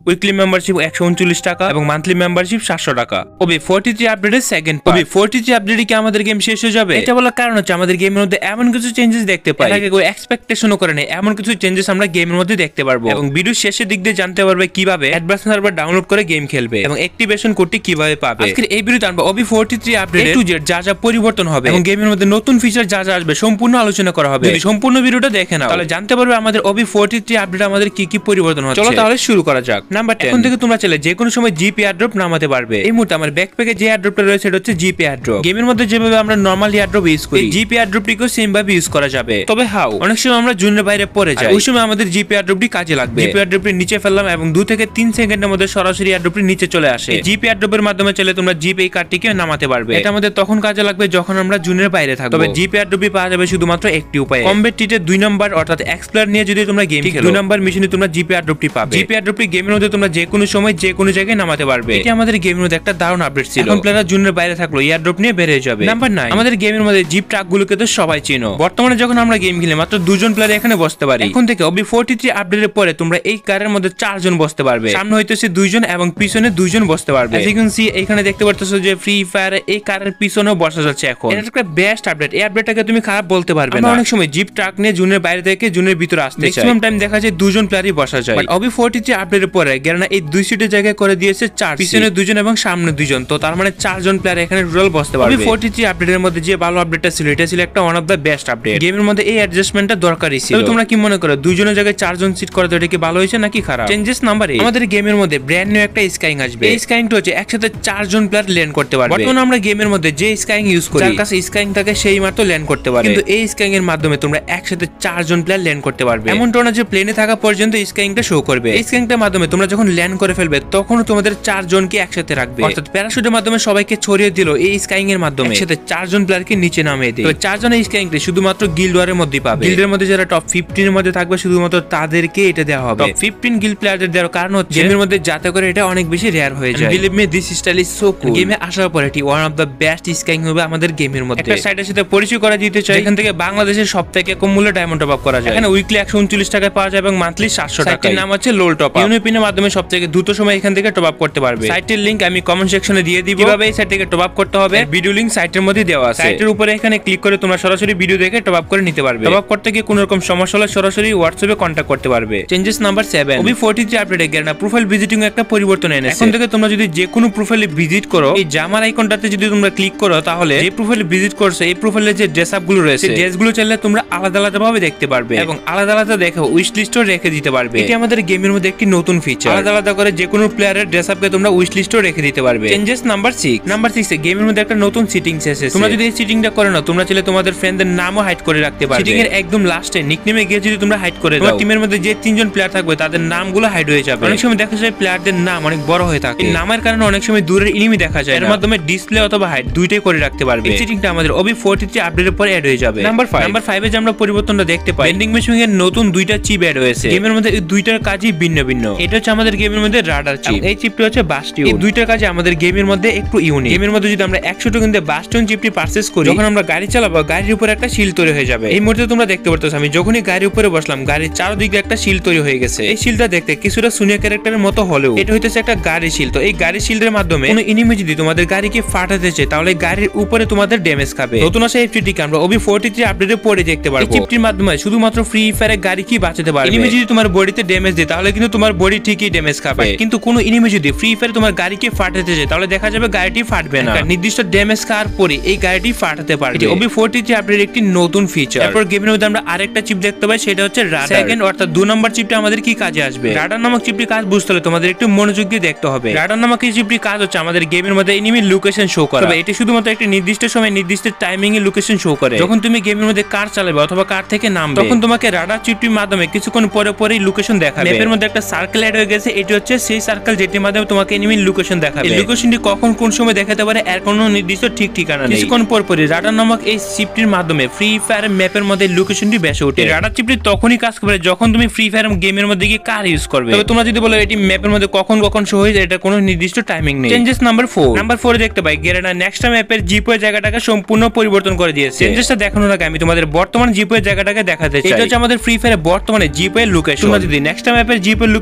Weekly membership 139 টাকা এবং monthly membership 700 টাকা। OB43 আপডেটের সেকেন্ড পার্ট। OB43 আপডেটে কি আমাদের গেম শেষ হয়ে যাবে? এটা বলার কারণ হচ্ছে আমাদের গেমের মধ্যে এমন কিছু চেঞ্জেস দেখতে পাই আগে কেউ এক্সপেকটেশনও করে নাই, এমন কিছু চেঞ্জেস আমরা গেমের মধ্যে দেখতে পারবো এবং ভিডিও শেষের দিক দিয়ে জানতে পারবে কিভাবে অ্যাডভান্স সার্ভার ডাউনলোড করে গেম খেলবে এবং অ্যাক্টিভেশন কোডটি কিভাবে পাবে। আজকের এই ভিডিওতে আমরা OB43 update A to Z যা যা পরিবর্তন হবে এবং গেমের মধ্যে নতুন ফিচার যা যা আসবে সম্পূর্ণ আলোচনা করা হবে। যদি সম্পূর্ণ ভিডিওটা দেখে নাও তাহলে জানতে পারবে আমাদের OB43 আপডেট আমাদের কি কি পরিবর্তন হচ্ছে। চলো তাহলে শুরু করা যাক। নাম্বার 10, এখন থেকে তোমরা চাইলে যে কোনো সময় জিপি এয়ারড্রপ নামাতে পারবে। এই মুহূর্তে আমার ব্যাকপ্যাকে যে এয়ারড্রপটা রয়েছে সেটা হচ্ছে জিপি এয়ারড্রপ। গেমের মধ্যে যেভাবে আমরা নরমাল এয়ারড্রপ ইউজ করি জিপি এয়ারড্রপটিকেও সেম ভাবে ইউজ করা যাবে। তবে হাউ, অনেক সময় আমরা জুনের বাইরে পড়ে যাই, ওই সময় আমাদের জিপি এয়ারড্রপটি কাজে লাগবে। জিপি এয়ারড্রপটি নিচে ফেললাম এবং 2 থেকে 3 সেকেন্ডের মধ্যে সরাসরি এয়ারড্রপটি নিচে চলে আসে। জিপি এয়ারড্রপের মাধ্যমে চাইলে তোমরা জিপি এই কার্ডটিকে নামাতে পারবে। এটা আমাদের তখন কাজে লাগবে যখন আমরা জুনের বাইরে থাকবো। তবে জিপি এয়ারড্রপটি পাওয়া যাবে শুধুমাত্র একটি উপায়ে, কমব্যাট টিতে 2 নম্বর অর্থাৎ এক্সপ্লোর নিয়ে যদি তোমরা গেম খেলো 2 নম্বর মিশনে তোমরা জিপি এয়ারড্রপটি পাবে। জিপি এয়ারড্রপটি গেমের মধ্যে তোমরা যে কোনো সময় যে কোনো জায়গায় নামাতে পারবে। এটা আমাদের গেমের মধ্যে একটা দারুণ আপডেট ছিল। এখন প্লেয়াররা জুনের বাইরে থাকলো এয়ারড্রপ নিয়ে বের হয়ে যাবে। নাম্বার 9, আমাদের গেমের মধ্যে জিপ ট্রাকগুলোকে তো সবাই চিনো। বর্তমানে যখন আমরা গেম খেলি মাত্র 2 জন প্লেয়ার এখানে বসতে পারি। এখন থেকে OB43 আপডেটের পরে তোমরা এই কারের মধ্যে 4 জন বসতে পারবে। সামনে হইতেছে 2 জন এবং পিছনে 2 জন বসতে পারবে। এখানে দেখতে পারতেছো যে ফ্রি ফায়ার এই কারের পিছনেও বসা যাচ্ছে। এখন এটা একটা বেস্ট আপডেট। এই আপডেটটাকে তুমি খারাপ বলতে পারবে না। অনেক সময় জিপ ট্রাক নিয়ে জুনের বাইরে থেকে জুনের ভিতরে আসতে চাই, ম্যাক্সিমাম টাইম দেখা যায় 2 জন প্লেয়ারই বসা যায়। বাট OB43 আপডেটের পরে গেরানা এই 2 সিটের জায়গায় করে দিয়েছে 4, পিছনে 2 জন এবং সামনে 2 জন। তো তার মানে 4 জন প্লেয়ার এখানে টোটাল বসতে পারবে। OB43 আপডেটের মধ্যে যে ভালো আপডেটটা ছিল এটা ছিল একটা one of the best update. গেমের মধ্যে এই অ্যাডজাস্টমেন্টটা দরকারই ছিল। তোমরা কি মনে করো 2 জনের জায়গায় 4 জন সিট করা তো এটা কি ভালো হয়েছে নাকি খারাপ? চেঞ্জেস নাম্বার 8, আমাদের গেমের মধ্যে ব্র্যান্ড নিউ একটা স্কাইং আসবে। এই স্কাইংটা হচ্ছে একসাথে 4 জন প্লেয়ার ল্যান্ড করতে পারবে। বর্তমানে আমরা গেমের মধ্যে যে স্কাইং ইউজ করি যার কাছে স্কাইং থাকে সেই মাত্র ল্যান্ড করতে পারে, কিন্তু এই স্কাইং এর মাধ্যমে তোমরা একসাথে 4 জন প্লেয়ার ল্যান্ড করতে পারবে। এমনটা না যে প্লেনে থাকা পর্যন্ত স্কাইংটা শো করবে। এই স্কাইংটার মাধ্যমে তোমরা যখন ল্যান্ড করে ফেলবে তখন তোমাদের 4 জনকে একসাথে রাখবে, অর্থাৎ প্যারাশুটের মাধ্যমে সবাইকে ছড়িয়ে দিল এই স্কাইং এর মাধ্যমে একসাথে 4 জন প্লেয়ারকে নিচে নামিয়ে দেয়। তো 4 জনের স্কাইংটা শুধুমাত্র গিল্ড ওয়ারের মধ্যেই পাবে। গিল্ডের মধ্যে যারা টপ 15 এর মধ্যে থাকবে শুধুমাত্র তাদেরকে এটা দেওয়া হবে। টপ 15 গিল্ড প্লেয়ারদের দেওয়ার কারণ হচ্ছে গেমের মধ্যে যাতে করে এটা অনেক বেশি রেয়ার হয়ে যায়। Believe me this style is so cool. গেমে আসার পর এটি one of the best skiing হবে আমাদের গেমের মধ্যে। একটা সাইটের সাথে পরিচয় করা দিতে চাই এখান থেকে বাংলাদেশের সবথেকে কম মূল্যে ডায়মন্ড টপ আপ করা যায়। এখানে উইকলি 139 টাকায় পাওয়া যায় এবং মান্থলি 700 টাকা। সাইটের নাম হচ্ছে লোল টপ আপ। ইউনিপিনের মাধ্যমে সবথেকে দ্রুত সময় এখান থেকে টপ আপ করতে পারবে। সাইটের লিংক আমি কমেন্ট সেকশনে দিয়ে দিব, কিভাবে এই সাইট থেকে টপ আপ করতে হবে ভিডিও লিংক সাইটের মধ্যে দেওয়া আছে। সাইটের উপরে এখানে ক্লিক করে তোমরা সরাসরি ভিডিও দেখে টপ আপ করে নিতে পারবে। টপ আপ করতে গিয়ে কোনো রকম সমস্যা হলে সরাসরি হোয়াটসঅ্যাপে কন্টাক্ট করতে পারবে। চেঞ্জেস নাম্বার 7, OB43 আপডেটে গেরানা প্রোফাইল ভিজিটিং একটা পরিবর্তন এনেছে। এখন থেকে তোমরা যদি যে কোনো প্রোফাইলে ভিজিট করো এই জামার আইকনটাতে যদি তোমরা ক্লিক করো তাহলে যে প্রোফাইলে ভিজিট করছো এই প্রোফাইলে যে ড্রেস আপ গুলো রয়েছে ড্রেস গুলো চাইলে তোমরা আলাদা আলাদা ভাবে দেখতে পারবে এবং আলাদা আলাদা দেখে উইশ লিস্টও রেখে দিতে পারবে। এটি আমাদের গেমের মধ্যে একটি নতুন ফিচার। আলাদা আলাদা করে যে কোনো প্লেয়ারের ড্রেস আপকে তোমরা উইশ লিস্টও রেখে দিতে পারবে। চেঞ্জেস নাম্বার 6 এ গেমের মধ্যে একটা নতুন সিটিংস এসেছে। তোমরা যদি এই সিটিংটা করে নাও তোমরা চাইলে তোমাদের ফ্রেন্ডদের নামও হাইড করে রাখতে পারবে। সিটিং এর একদম লাস্টে নিকনেমে গিয়ে যদি তোমরা হাইড করে দাও টিমের মধ্যে যে 3 জন প্লেয়ার থাকবে তাদের নামগুলো হাইড হয়ে যাবে। অনেক সময় দেখা যায় প্লেয়ারদের নাম অনেক বড় হয়ে থাকে, এই নামের কারণে অনেক সময় দূরের এনিমি দেখা যায়। এর মাধ্যমে ডিসপ্লে অথবা হাইড দুইটাই করে রাখতে পারবে। এই সিটিংটা আমাদের OB43 আপডেটের পরে অ্যাড হয়ে যাবে। নাম্বার 5 এ যে আমরা পরিবর্তনটা দেখতে পাই ভেন্ডিং মেশিন এর নতুন 2টা চিপ অ্যাড হয়েছে। গেমের মধ্যে এই 2টার কাজই ভিন্ন ভিন্ন। এটা হচ্ছে আমাদের গেমের মধ্যে রাডার চিপ, এই চিপটা হচ্ছে বাস্টিয়ন। এই 2টার কাজে আমাদের গেমের মধ্যে একটু ইউনিক। গেমের মধ্যে যদি আমরা 100 টাকা দিয়ে বাস্টিয়ন চিপটি পারচেজ করি যখন আমরা গাড়ি চালাবো গাড়ির উপরে একটা শিল তৈরি হয়ে যাবে। এই মুহূর্তে তোমরা দেখতে পারতেছো আমি যখনই গাড়ির উপরে বসলাম গাড়ির চারদিকে একটা শিল তৈরি হয়ে গেছে। এই শিলটা দেখতে কিছুটা সুনিয়া ক্যারেক্টারের মতো হলেও এটা হইতেছে একটা গাড়ি শিল। তো এই গাড়ি শিল্ডের মাধ্যমে কোনো এনিমি যদি তোমাদের গাড়িকে ফাটাতে চায় তাহলে গাড়ির উপরে তোমাদের ড্যামেজ খাবে। নতুন আসা এই চিপটিকে আমরা OB43 আপডেটে পরে দেখতে পারবো। এই চিপটির মাধ্যমে শুধুমাত্র ফ্রি ফায়ারে গাড়ি কি বাঁচাতে পারবে। এনিমি যদি তোমার বডিতে ড্যামেজ দেয় তাহলে কিন্তু তোমার বডি ঠিকই ড্যামেজ খাবে, কিন্তু কোনো এনিমি যদি ফ্রি ফায়ারে তোমার গাড়িকে ফাটাতে চায় তাহলে দেখা যাবে গাড়িটি ফাটবে না। নির্দিষ্ট ড্যামেজ খাওয়ার পরে এই গাড়িটি ফাটাতে পারবে। এটি OB43 আপডেটের একটি নতুন ফিচার। তারপর গেমের মধ্যে আমরা আরেকটা চিপ দেখতে পাই সেটা হচ্ছে রাডার। সেকেন্ড অর্থাৎ 2 নম্বর চিপটা আমাদের কি কাজে আসবে? রাডার নামক চিপটির কাজ বুঝতে হলে তোমাদের একটু মনোযোগ দিয়ে দেখতে হবে। রাডার নামক এই চিপটির কাজ হচ্ছে আমাদের গেমের মধ্যে এনিমি লোকেশন শো করা। তবে এটি শুধুমাত্র একটি নির্দিষ্ট সময় নির্দিষ্ট টাইমিং এ লোকেশন শো করে। যখন তুমি গেমের মধ্যে কার চালাবে অথবা কার থেকে নামবে তখন তোমাকে রাডার চিপটির মাধ্যমে কিছুক্ষণ পরে পরেই লোকেশন দেখাবে। ম্যাপের মধ্যে একটা সার্কেল অ্যাড হয়ে গেছে, এটি হচ্ছে সেই সার্কেল যেটির মাধ্যমে তোমাকে এনিমির লোকেশন দেখাবে। এই লোকেশনটি কখন কোন সময় দেখাতে পারে এর কোনো নির্দিষ্ট ঠিক ঠিকানা নেই। কিছুক্ষণ পর পরই রাডার নামক এই চিপটির মাধ্যমে ফ্রি ফায়ার ম্যাপের মধ্যে লোকেশনটি বেশি ওঠে। রাডার চিপটি তখনই কাজ করবে যখন তুমি ফ্রি ফায়ার গেমের মধ্যে গিয়ে কার ইউজ করবে। তবে তোমরা যদি বলো এটি ম্যাপের মধ্যে কখন কখন শো হয়ে যায় এটা কোনো নির্দিষ্ট টাইমিং নেই। চেঞ্জেস নাম্বার 4 এ দেখতে পাই গেরানা নেক্সট ম্যাপের জিপওয়ে জায়গাটাকে সম্পূর্ণ পরিবর্তন করে দিয়েছে। চেঞ্জেসটা দেখানোর আগে আমি তোমাদের বর্তমান জিপওয়ে জায়গাটাকে দেখাতে চাই। এটা হচ্ছে আমাদের ফ্রি ফায়ারে বর্তমানে জিপওয়ে লোকেশন। তোমরা যদি নেক্সট ম্যাপের জিপওয়ে লোকেশন আসো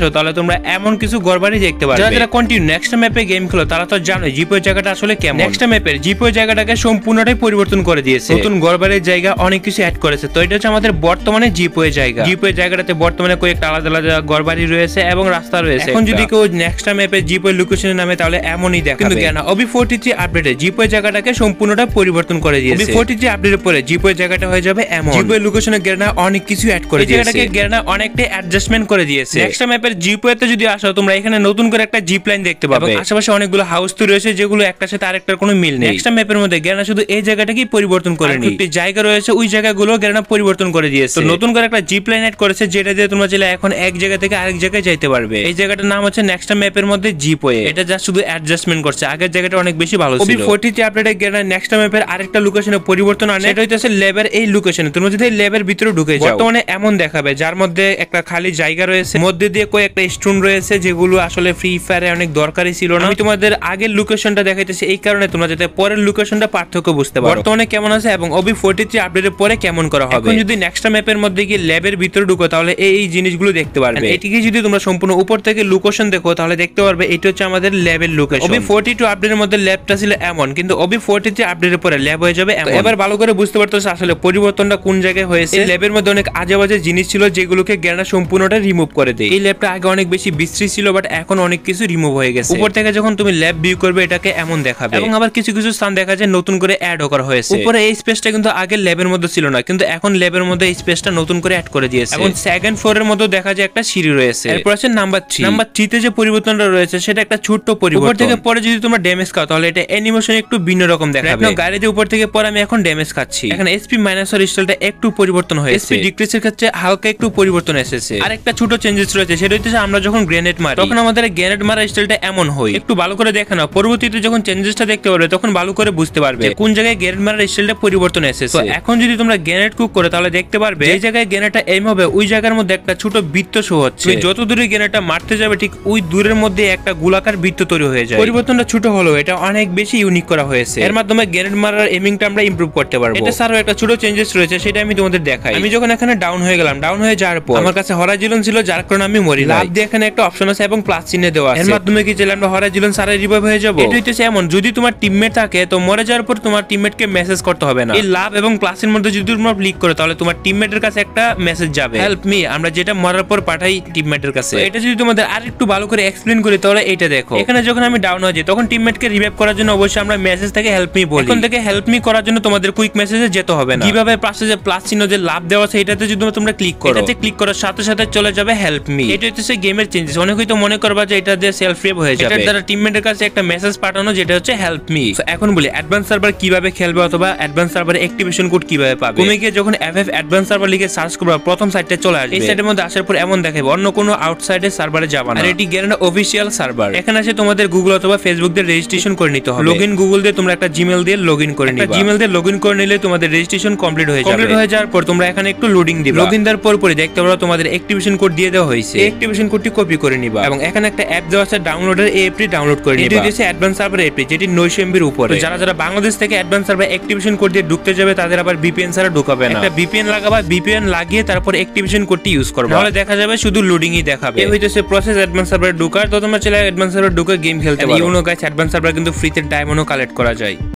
আসো তাহলে তোমরা এমন কিছু গড়বাড়ি দেখতে পারবে। যারা কন্টিনিউ নেক্সট ম্যাপে গেম খেলো তারা তো জানোই জিপোর জায়গাটা আসলে কেমন। নেক্সট ম্যাপের জিপোর জায়গাটাকে সম্পূর্ণটাই পরিবর্তন করে দিয়েছে, নতুন গড়বাড়ির জায়গা অনেক কিছু অ্যাড করেছে। তো এটা হচ্ছে আমাদের বর্তমানে জিপোর জায়গা। জিপোর জায়গাটাতে বর্তমানে কয়েকটা আলাদা আলাদা গড়বাড়ি রয়েছে এবং রাস্তা রয়েছে। এখন যদি কেউ নেক্সট ম্যাপে জিপোর লোকেশনের নামে তাহলে এমনই দেখাবে। কিন্তু কেন ওবি 43 আপডেটে জিপোর জায়গাটাকে সম্পূর্ণটা পরিবর্তন করে দিয়েছে। ওবি 43 আপডেটের পরে জিপোর জায়গাটা হয়ে যাবে এমন। জিপোর লোকেশনে গেরনা অনেক কিছু অ্যাড করে দিয়েছে, জায়গাটাকে গেরনা অনেকটা অ্যাডজাস্টমেন্ট করে দিয়েছে। নেক্সট ম্যাপের জিপোতে যদি আসো তোমরা এখানে নতুন করে একটা জিপ লাইন দেখতে পাবে, আশেপাশে অনেকগুলো হাউস তো রয়েছে যেগুলো একটার সাথে আরেকটার কোনো মিল নেই। নেক্সট ম্যাপের মধ্যে গেরনা শুধু এই জায়গাটাকেই পরিবর্তন করেনি, একটি জায়গা রয়েছে ওই জায়গাগুলো গেরনা পরিবর্তন করে দিয়েছে। নতুন করে একটা জিপ লাইন অ্যাড করেছে যেটা দিয়ে তোমরা চাইলে এখন এক জায়গা থেকে আরেক জায়গায় যাইতে পারবে। এই জায়গাটার নাম হচ্ছে নেক্সট ম্যাপের মধ্যে জিপওয়ে। এটা জাস্ট শুধু অ্যাডজাস্টমেন্ট করছে, আগের জায়গাটা অনেক বেশি ভালো ছিল। ওবি 43 আপডেটে গেরনা নেক্সট ম্যাপের আরেকটা লোকেশনে পরিবর্তন আনে, সেটা হচ্ছে ল্যাবের এই লোকেশনে। তোমরা যদি ল্যাবের ভিতরে ঢুকে যাও বর্তমানে এমন দেখাবে যার মধ্যে একটা খালি জায়গা রয়েছে, মধ্যে দিয়ে কয়েকটা স্টোন রয়েছে যেগুলো আসলে ফ্রি ফায়ারে অনেক দরকারি ছিল না। আমি তোমাদের আগের লোকেশনটা দেখাইতেছি এই কারণে তোমরা যাতে পরের লোকেশনটা পার্থক্য বুঝতে পারো বর্তমানে কেমন আছে এবং ওবি 43 আপডেটের পরে কেমন করা হবে। এখন যদি নেক্সট ম্যাপের মধ্যে গিয়ে ল্যাবের ভিতরে ঢুকো তাহলে এই জিনিসগুলো দেখতে পারবে। এটিকে যদি তোমরা সম্পূর্ণ উপর থেকে লোকেশন দেখো তাহলে দেখতে পারবে এটা হচ্ছে আমাদের ল্যাবের লোকেশন। ওবি 42 আপডেটের মধ্যে ল্যাবটা ছিল এমন, কিন্তু ওবি 43 আপডেটের পরে ল্যাব হয়ে যাবে এমন। এবার ভালো করে বুঝতে পারতেছ আসলে পরিবর্তনটা কোন জায়গায় হয়েছে। ল্যাবের মধ্যে অনেক আজেবাজে জিনিস ছিল যেগুলোকে গেরনা সম্পূর্ণটা রিমুভ করে দেয়। এই ল্যাবটা আগে অনেক বেশি বিস্তৃত ছিল বাট এখন অনেক কিছু রিমুভ হয়ে গেছে। উপর থেকে যখন তুমি ল্যাব ভিউ করবে এটাকে এমন দেখাবে এবং আবার কিছু কিছু স্থান দেখা যায় নতুন করে অ্যাড করা হয়েছে। উপরে এই স্পেসটা কিন্তু আগে ল্যাবের মধ্যে ছিল না, কিন্তু এখন ল্যাবের মধ্যে এই স্পেসটা নতুন করে অ্যাড করে দিয়েছে এবং সেকেন্ড ফ্লোরের মধ্যে দেখা যায় একটা সিঁড়ি রয়েছে। এরপর আছে নাম্বার 3 তে যে পরিবর্তনটা রয়েছে সেটা একটা ছোট্ট পরিবর্তন। উপর থেকে পরে যদি তোমরা ড্যামেজ খাও তাহলে এটা অ্যানিমেশন একটু ভিন্ন রকম দেখাবে। গাড়িতে উপর থেকে পরে আমি এখন ড্যামেজ খাচ্ছি। এখানে এসপি মাইনাসের স্টাইলটা একটু পরিবর্তন হয়েছে, এসপি ডিক্রিজের ক্ষেত্রে হালকা একটু পরিবর্তন এসেছে। আর একটা ছোট চেঞ্জেস রয়েছে, সেটা হচ্ছে আমরা যখন গ্রেনেড মারি তখন আমাদের গ্রেনেড মারা স্টাইলটা এমন হয়। একটু ভালো করে দেখে নাও, পরবর্তীতে যখন চেঞ্জেসটা দেখতে পারবে তখন ভালো করে বুঝতে পারবে কোন জায়গায় গ্রেনেড মারার স্টাইলটা পরিবর্তন এসেছে। তো এখন যদি তোমরা গ্রেনেড কুক করে তাহলে দেখতে পারবে এই জায়গায় গ্রেনেডটা এম হবে ওই জায়গার মধ্যে একটা ছোট বৃত্ত শো হচ্ছে। যত দূরে গ্রেনেডটা মারতে যাবে ঠিক ওই দূরের মধ্যে একটা গোলাকার বৃত্ত তৈরি হয়ে যায়। পরিবর্তনটা ছোট হলো, এটা অনেক বেশি ইউনিক করা হয়েছে। এর মাধ্যমে গ্রেনেড মারার এমিংটা আমরা ইমপ্রুভ করতে পারবো। এটা ছাড়াও একটা ছোট চেঞ্জেস রয়েছে, সেটা আমি তোমাদের দেখাই। আমি যখন এখানে ডাউন হয়ে গেলাম, ডাউন হয়ে যাওয়ার পর আমার কাছে হরাইজন ছিল যার কারণে আমি মরি। লাভ দিয়ে এখানে একটা অপশন আছে এবং প্লাস চিহ্ন দেওয়া আছে। এর মাধ্যমে কি চাইলে আমরা হরাইজন সারা রিভাইভ হয়ে যাব। এটা হচ্ছে এমন যদি তোমার টিমমেট থাকে তো মরে যাওয়ার পর তোমার টিমমেটকে মেসেজ করতে হবে না। এই লাভ এবং প্লাসের মধ্যে যদি তোমরা ক্লিক করো তাহলে তোমার টিমমেটের কাছে একটা মেসেজ যাবে, হেল্প মি, আমরা যেটা মরার পর পাঠাই টিমমেটের কাছে। এটা যদি তোমাদের আরেকটু ভালো করে এক্সপ্লেইন করি তাহলে এটা দেখো, এখানে যখন আমি ডাউন হয়ে যাই তখন টিমমেটকে রিভাইভ করার জন্য অবশ্যই আমরা মেসেজ থেকে হেল্প মি বলি। এখন থেকে হেল্প মি করার জন্য তোমাদের কুইক মেসেজে যেতে হবে না। কিভাবে পাশে যে প্লাস চিহ্ন যে লাভ দেওয়া আছে এটাতে যদি তোমরা ক্লিক করো, এটাতে ক্লিক করার সাথে সাথে চলে যাবে হেল্প মি। এটা হচ্ছে গেমের চেঞ্জেস। অনেকেই তো মনে করবা যে এটা দিয়ে সেলফ রিভাইভ হয়ে যাবে, এটার দ্বারা টিমমেটের কাছে একটা মেসেজ পাঠানো যেটা হচ্ছে হেল্প মি। এখন বলি অ্যাডভান্স সার্ভার কিভাবে খেলবে অথবা অ্যাডভান্স সার্ভারে অ্যাক্টিভেশন কোড কিভাবে পাবে। তুমি গিয়ে যখন এফএফ অ্যাডভান্স সার্ভার লিখে সার্চ করবে প্রথম সাইটে চলে আসবে। এই সাইটের মধ্যে আসার পর এমন দেখাবে অন্য কোনো আউটসাইডের সার্ভারে যাবা না। আর এটি গেরনা অফিশিয়াল সার্ভার। এখানে এসে তোমাদের গুগল অথবা ফেসবুক দিয়ে রেজিস্ট্রেশন করে নিতে হবে। লগইন গুগল দিয়ে তোমরা একটা জিমেইল দিয়ে লগইন করে নিবা। জিমেইল দিয়ে লগইন করে নিলে তোমাদের রেজিস্ট্রেশন কমপ্লিট হয়ে যাবে। কমপ্লিট হয়ে যাওয়ার পর তোমরা এখানে একটু লোডিং দিবা। লগইন দেওয়ার পর দেখতে পারো তোমাদের অ্যাক্টিভেশন কোড দিয়ে দেওয়া হয়েছে। এই অ্যাক্টিভেশন কোডটি কপি করে নিবা এবং এখানে একটা অ্যাপ দেওয়া আছে ডাউনলোডের, এই অ্যাপটি ডাউনলোড করে নিবা। এটি হচ্ছে অ্যাডভান্স সার্ভার অ্যাপ যেটি 900 MB এর উপরে। যারা বাংলাদেশ থেকে অ্যাডভান্স সার্ভার অ্যাক্টিভেশন কোড দিয়ে ঢুকতে যাবে তাদের আবার ভিপিএন ছাড়া ঢোকাবে না। একটা ভিপিএন লাগাবা, ভিপিএন লাগিয়ে তারপর অ্যাক্টিভেশন কোডটি ইউজ করবা, তাহলে দেখা যাবে শুধু লোডিংই দেখাবে। এই হইতেছে প্রসেস অ্যাডভান্স সার্ভারে ঢোকার। তো তোমরা চাইলে অ্যাডভান্স সার্ভারে ঢুকে গেম খেলতে পারো। ইউনো গাইস অ্যাডভান্স সার্ভার কিন্তু ফ্রিতে ডায়মন্ডও কালেক্ট করা যায়।